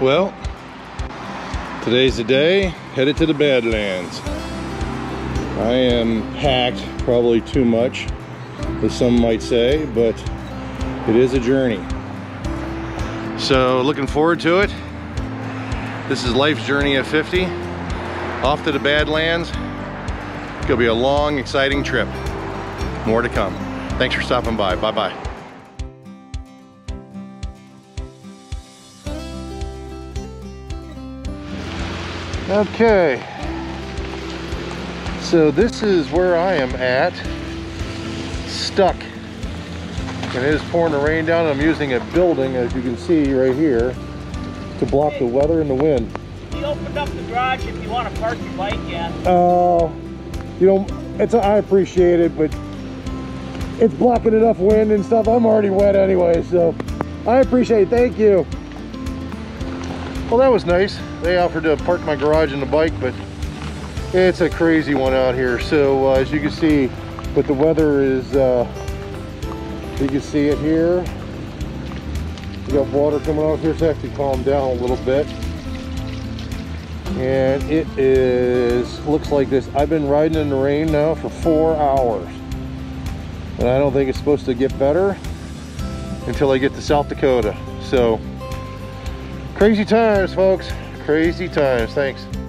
Well, today's the day, headed to the Badlands. I am packed, probably too much, as some might say, but it is a journey. So looking forward to it. This is life's journey at 50. Off to the Badlands. It's gonna be a long, exciting trip. More to come. Thanks for stopping by. Bye-bye. Okay, so this is where I am at, stuck, and it is pouring the rain down. I'm using a building, as you can see right here, to block the weather and the wind. He opened up the garage if you want to park your bike in. Oh, you know, I appreciate it, but it's blocking enough wind and stuff. I'm already wet anyway, so I appreciate it. Thank you. Well, that was nice. They offered to park my garage and the bike, but it's a crazy one out here. So as you can see, but the weather is, you can see it here. We got water coming off here. It's actually calmed down a little bit. And it looks like this. I've been riding in the rain now for 4 hours. And I don't think it's supposed to get better until I get to South Dakota. So, crazy times, folks. Crazy times. Thanks.